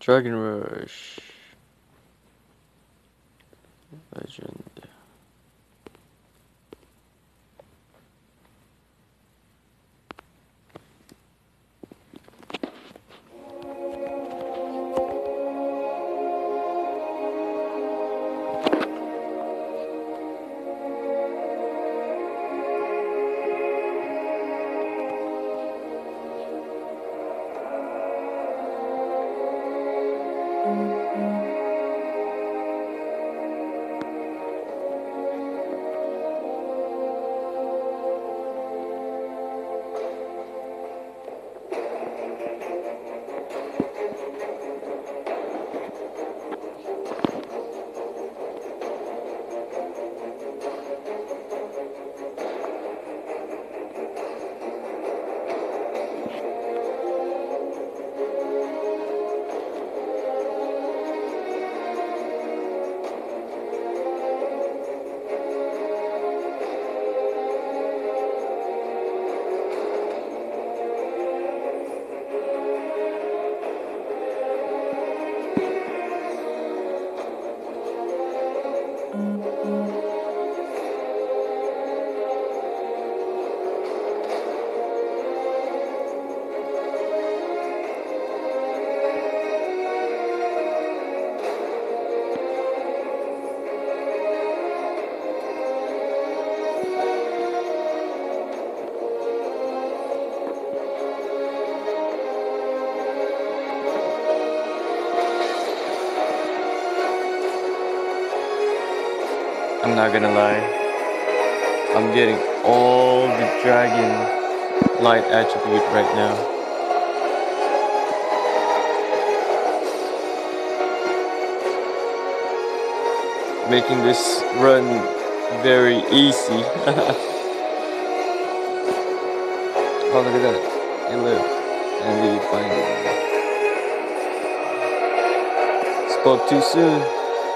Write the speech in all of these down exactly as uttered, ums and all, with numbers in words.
Dragon Rush. Legend. I'm not gonna lie, I'm getting all the dragon light attribute right now. Making this run very easy. Oh, look at that. It lived. And we finally spoke too soon.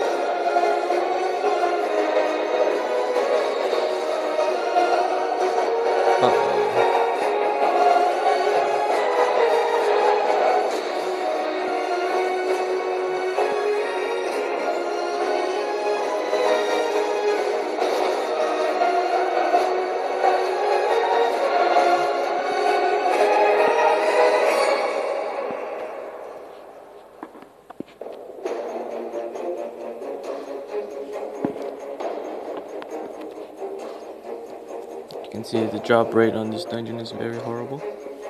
You can see the drop rate on this dungeon is very horrible.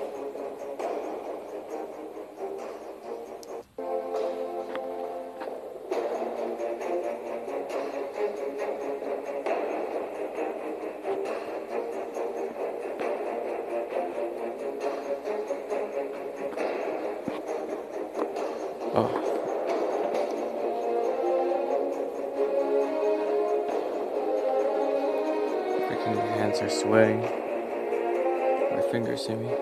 Oh. My hands are sweating. My fingers see me.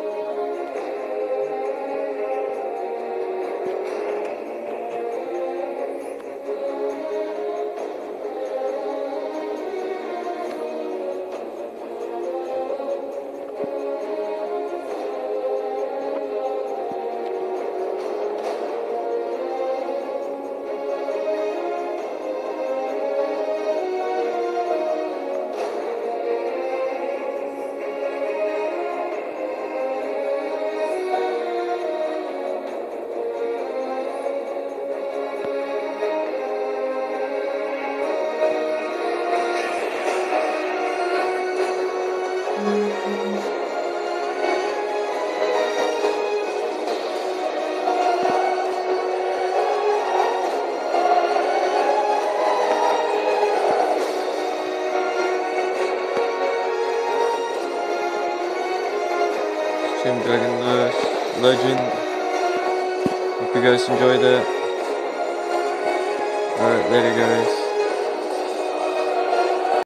Dragon Rush Legend. Hope you guys enjoyed that. Alright, later guys.